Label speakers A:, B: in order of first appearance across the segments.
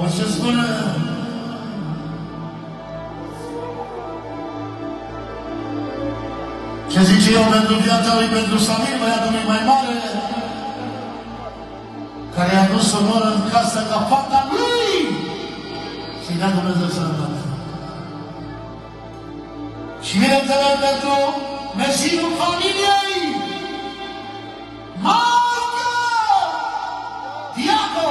A: ce spune? Ce zice eu pentru viața lui, pentru Samir, băiatul lui mai mare, care i-a dus onoră în casă ca fata lui și-i dea Dumnezeu sănătate. Și bineînțeles pentru mesinul familiei, Marcă Diaco!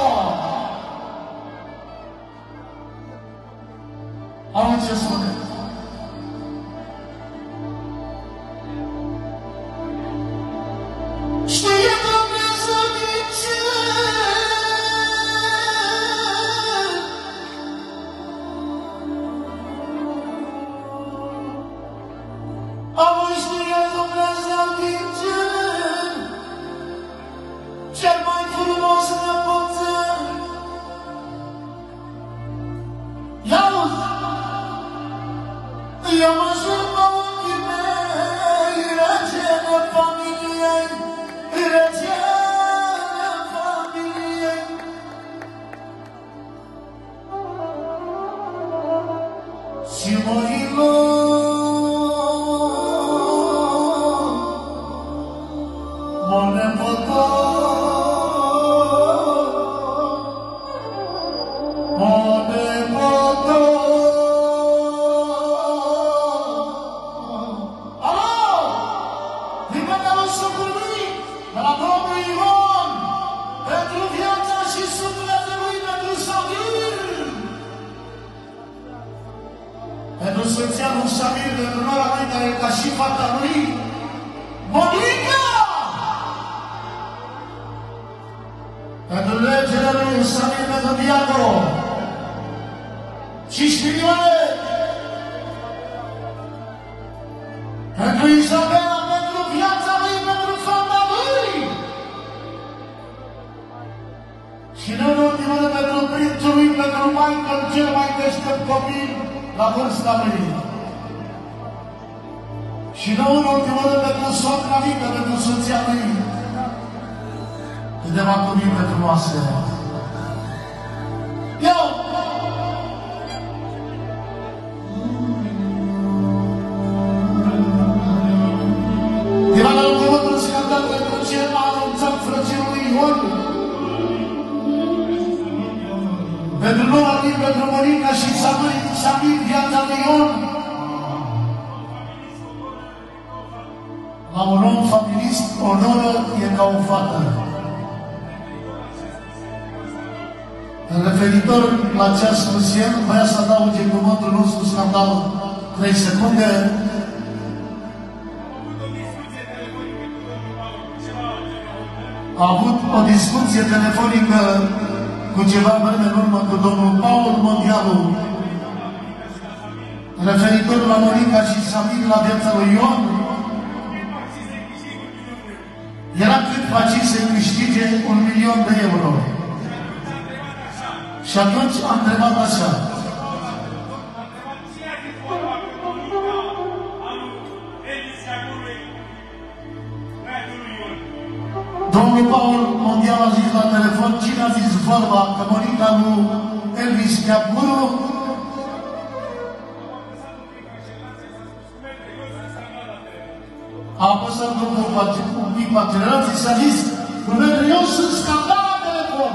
A: Auzi ce spune? Știe Dumnezeu din cer, auzi știe Dumnezeu din cer, cel mai frumos nepoțel. Ia-uzi! Eu mă jur pe ochii mei, regele familiei, regele familiei. Și mărilor, mă nepător, mă nepător. De la domnul Ion, pentru viața și sufletul lui, pentru Samir, pentru soția lui Samir, pentru nora lui, care e ca și fata lui, Monica! Pentru regele lui Samir, pentru Diaco, 5 milioane! Pentru Isabela, pentru viața lui, pentru fata lui! Și nu în ultimul rând pentru prințul lui, pentru Michael, cel mai deștept copil la vârsta lui. Și nu în ultimul rând pentru soacra mică, pentru soția lui. Câteva cuvinte frumoase. Eu! Era la următorul scandal pentru ce a anunțat frățelul Ion. Pentru nora lui, pentru Monica și Samir, viața lui Ion. La un om familist, onoră e ca o fată. Referitor la ce a spus el, vrea să adauge cuvântul nostru scandal 3 secunde. A avut o discuție telefonică cu ceva vreme în urmă cu domnul Paul Mondialu, referitor la Monica și Samir, la viața lui Ion. Era cât face să-i câștige 1.000.000 de euro. Și atunci am întrebat așa. Domnul Paul Mondial a zis la telefon, cine a zis vorba că Monica lui Elvis Neapuru? A apăsat grupul un pic pe accelerație și s-a zis, eu sunt scandal la telefon.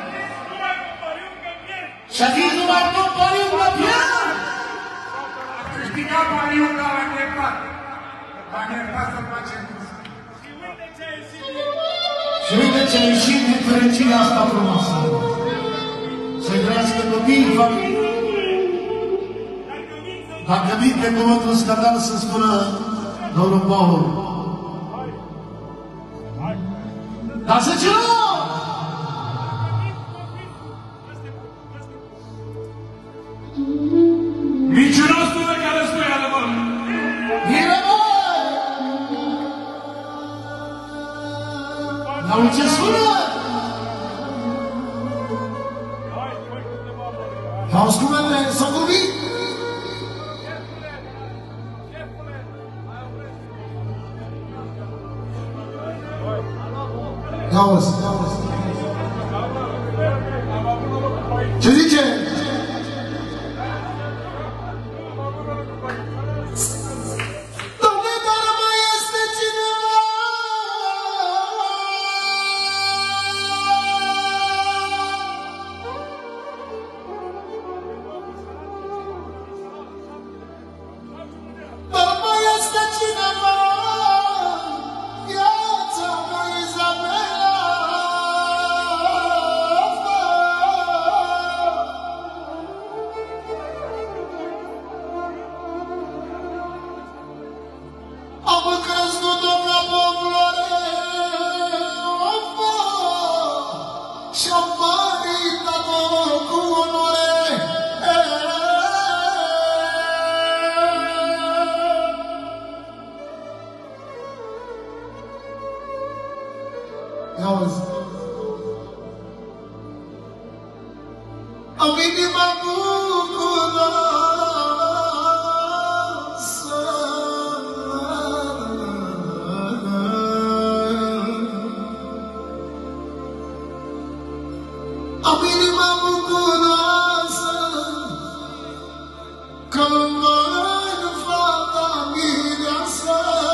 A: Și a zis, numai tot pariu că pierd.
B: A câștigat pariu că l-a nervat. L-a nervat să facem.
A: Și uite ce a ieșit din fericirea asta frumoasă. Să-i trăiască copiii, familii. Dacă minte cuvântul scandal să spună domnul Paul. Dar să ce nu!
B: Minciunos spune care spune adevărul.
A: Bine, bă! N-au ce spune? Auzi cum s-a vorbit? Auzi, auzi. Ce zice? Doamne, dar mai este cineva? Dar mai este cineva? Viața mea, Izabela. Am crezut-o ca popoare, și-am meritat-o cu onoare. Ia-uzi. Am inima bucuroasă. Am inima bucuroasă că în fata mireasă.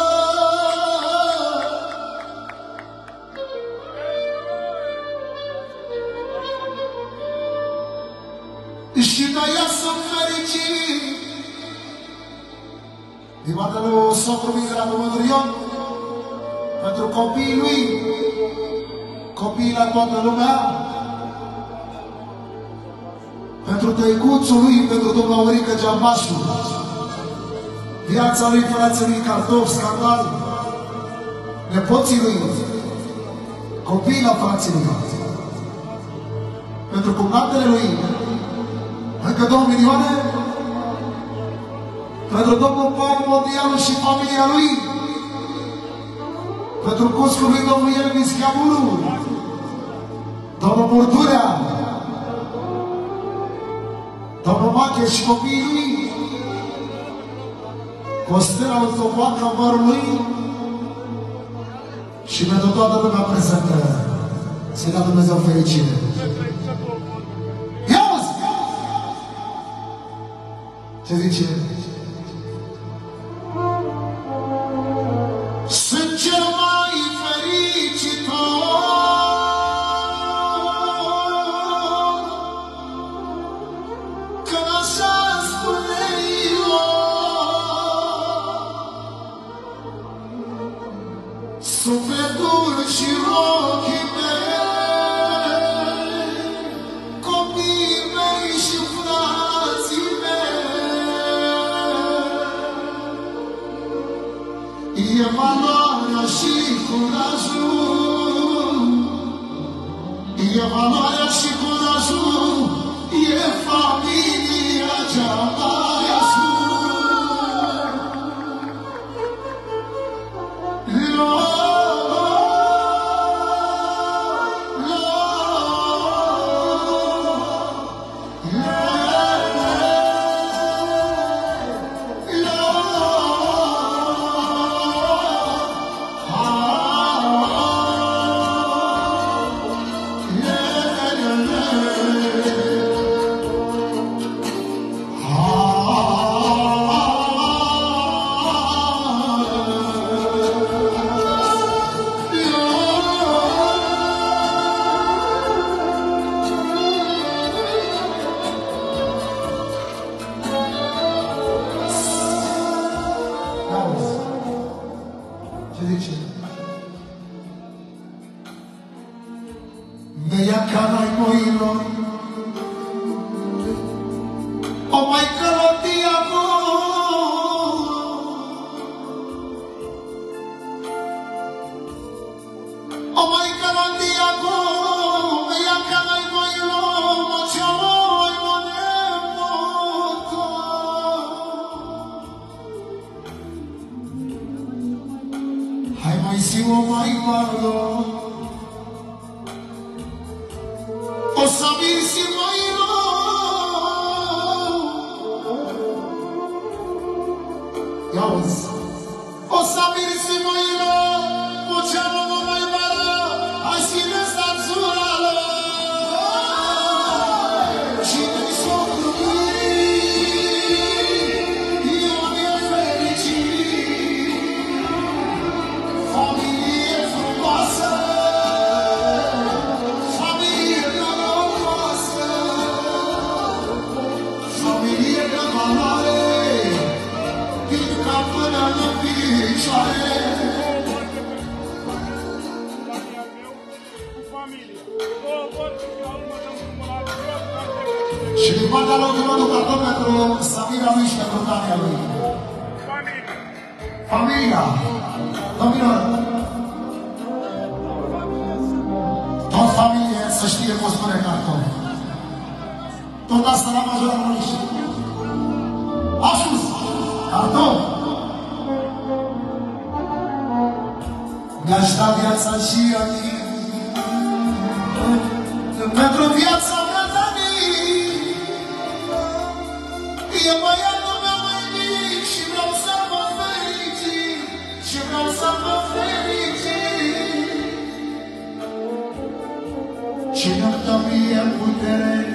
A: Și noi sunt fericiți din partea lui socru mic de la Pământul Ion, pentru copiii lui, copiii la toată lumea, pentru tăicuțul lui, pentru domnul Aurică Geambașu, viața lui, frații lui Cartof, Scandal, nepoții lui, copiii la frații lui, pentru cumnatele lui, încă 2 milioane, pentru domnul Paul Mondialu și familia lui, pentru cuscul lui domnul Elvis Chiamuru, domnul Murdurea, domnul Mache și copiii lui, Costela lui Toboaca, mărul lui, și pentru toată lumea prezentă. Să-i dea Dumnezeu fericire. Ce zice? Sunt cel mai fericitor când așa spune sufletul și ochii mei, copiii mei și frații mei. E valoarea și curajul, e valoarea și curajul, e familia cea mai sus. Și din partea lui Dumnezeu carton pentru Samira lui și pentru Tania lui. Familia. Domnilor. Tot familie să știe cum spune carton. Tot asta la majorul lui. Asus. Carton. Mi-aș da viața și anii. Pentru viața mea, Dani. E băiatul meu mai mic și vreau să mă fericit. Și vreau să mă fericit. Și nu-mi dă mie putere